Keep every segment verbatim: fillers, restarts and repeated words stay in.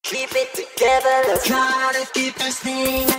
Keep it together, let's try to keep this thing.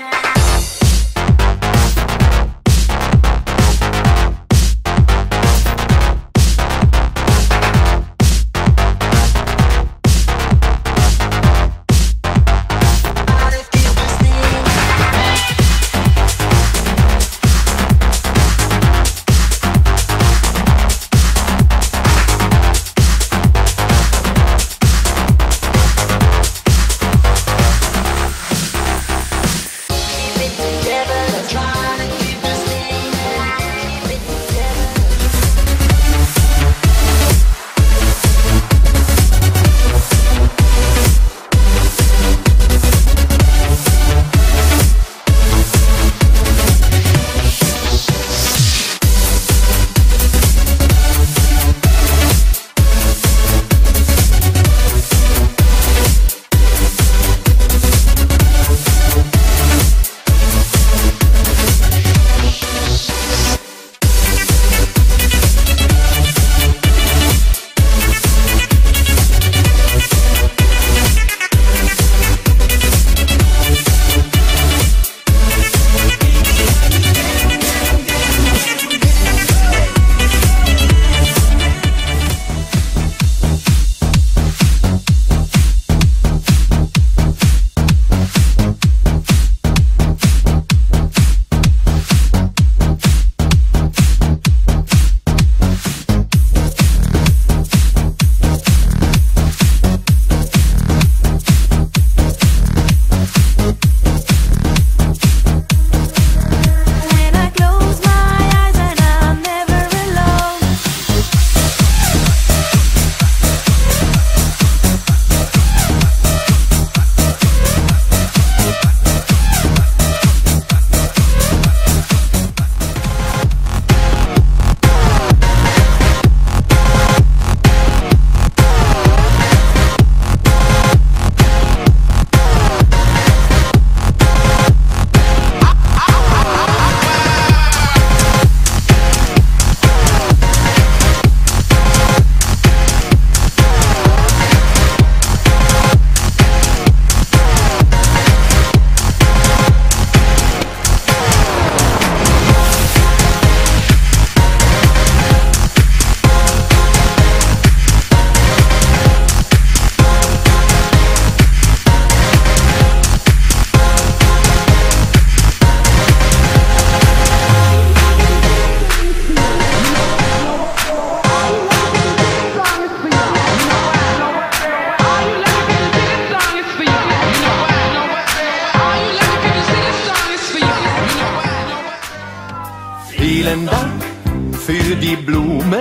Vielen Dank für die Blumen,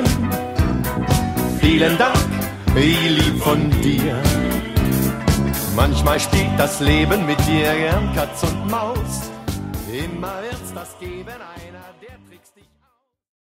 vielen Dank, ich lieb von dir. Manchmal spielt das Leben mit dir gern Katz und Maus, immer wird's das geben, einer der